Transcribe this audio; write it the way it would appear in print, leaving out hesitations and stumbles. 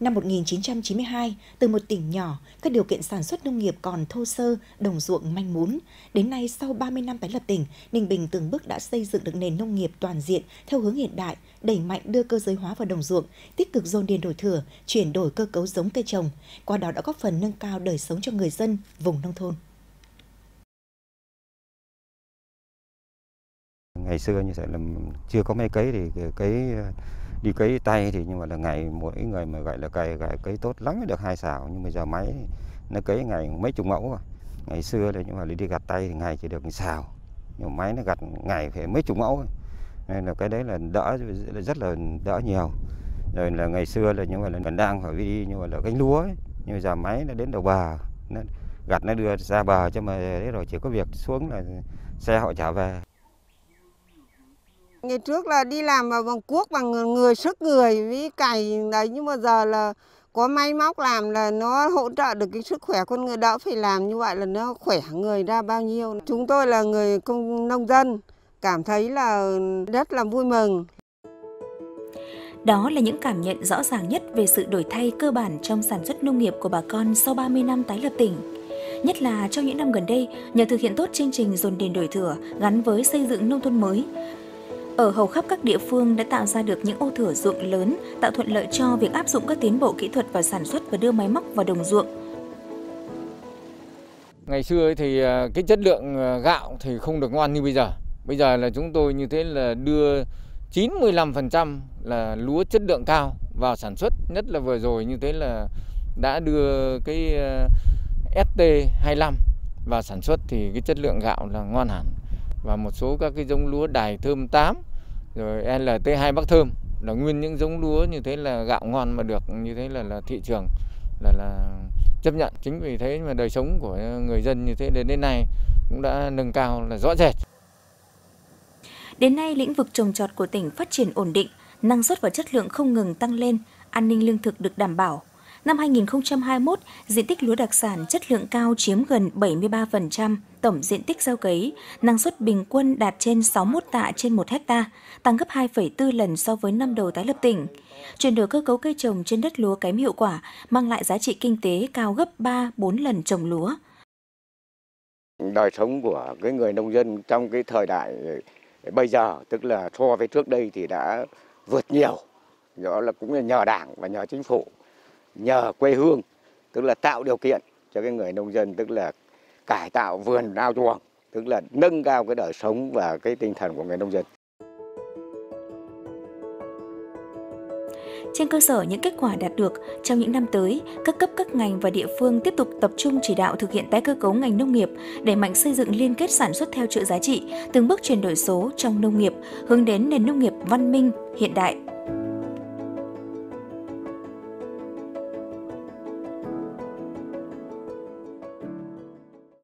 Năm 1992, từ một tỉnh nhỏ, các điều kiện sản xuất nông nghiệp còn thô sơ, đồng ruộng manh mún. Đến nay, sau 30 năm tái lập tỉnh, Ninh Bình từng bước đã xây dựng được nền nông nghiệp toàn diện theo hướng hiện đại, đẩy mạnh đưa cơ giới hóa vào đồng ruộng, tích cực dồn điền đổi thửa, chuyển đổi cơ cấu giống cây trồng. Qua đó đã góp phần nâng cao đời sống cho người dân vùng nông thôn. Ngày xưa như vậy là chưa có máy cấy thì đi cấy tay thì nhưng mà là ngày mỗi người mà gọi là cấy tốt lắm mới được 2 xào, nhưng bây giờ máy nó cấy ngày mấy chục mẫu rồi. Ngày xưa thì nhưng mà đi gặt tay thì ngày chỉ được 1 xào, nhưng mà máy nó gặt ngày phải mấy chục mẫu, nên là cái đấy là đỡ, rất là đỡ nhiều. Rồi là ngày xưa là nhưng mà là đang phải đi nhưng mà là cấy lúa ấy. Nhưng bây giờ máy nó đến đầu bờ, nó gặt nó đưa ra bờ cho mà đấy, rồi chỉ có việc xuống là xe họ trả về. Ngày trước là đi làm bằng cuốc, bằng sức người với cày đấy, nhưng mà giờ là có máy móc làm là nó hỗ trợ được cái sức khỏe con người, đỡ phải làm như vậy là nó khỏe người ra bao nhiêu. Chúng tôi là người nông dân, cảm thấy là rất là vui mừng. Đó là những cảm nhận rõ ràng nhất về sự đổi thay cơ bản trong sản xuất nông nghiệp của bà con sau 30 năm tái lập tỉnh. Nhất là trong những năm gần đây, nhờ thực hiện tốt chương trình dồn điền đổi thửa gắn với xây dựng nông thôn mới, ở hầu khắp các địa phương đã tạo ra được những ô thửa ruộng lớn, tạo thuận lợi cho việc áp dụng các tiến bộ kỹ thuật vào sản xuất và đưa máy móc vào đồng ruộng. Ngày xưa thì cái chất lượng gạo thì không được ngon như bây giờ. Bây giờ là chúng tôi như thế là đưa 95% là lúa chất lượng cao vào sản xuất. Nhất là vừa rồi như thế là đã đưa cái ST25 vào sản xuất thì cái chất lượng gạo là ngon hẳn. Và một số các cái giống lúa Đài Thơm 8 rồi LT2 Bắc Thơm là nguyên những giống lúa như thế là gạo ngon mà được như thế là thị trường là chấp nhận. Chính vì thế mà đời sống của người dân như thế đến nay cũng đã nâng cao là rõ rệt. Đến nay, lĩnh vực trồng trọt của tỉnh phát triển ổn định, năng suất và chất lượng không ngừng tăng lên, an ninh lương thực được đảm bảo. Năm 2021, diện tích lúa đặc sản chất lượng cao chiếm gần 73% tổng diện tích gieo cấy, năng suất bình quân đạt trên 61 tạ trên 1 hecta, tăng gấp 2,4 lần so với năm đầu tái lập tỉnh. Chuyển đổi cơ cấu cây trồng trên đất lúa kém hiệu quả, mang lại giá trị kinh tế cao gấp 3-4 lần trồng lúa. Đời sống của cái người nông dân trong cái thời đại bây giờ, tức là so với trước đây thì đã vượt nhiều. Đó là cũng là nhờ Đảng và nhờ Chính phủ, nhờ quê hương, tức là tạo điều kiện cho cái người nông dân, tức là cải tạo vườn ao chuồng, tức là nâng cao cái đời sống và cái tinh thần của người nông dân. Trên cơ sở những kết quả đạt được, trong những năm tới, các cấp các ngành và địa phương tiếp tục tập trung chỉ đạo thực hiện tái cơ cấu ngành nông nghiệp, đẩy mạnh xây dựng liên kết sản xuất theo chuỗi giá trị, từng bước chuyển đổi số trong nông nghiệp, hướng đến nền nông nghiệp văn minh, hiện đại.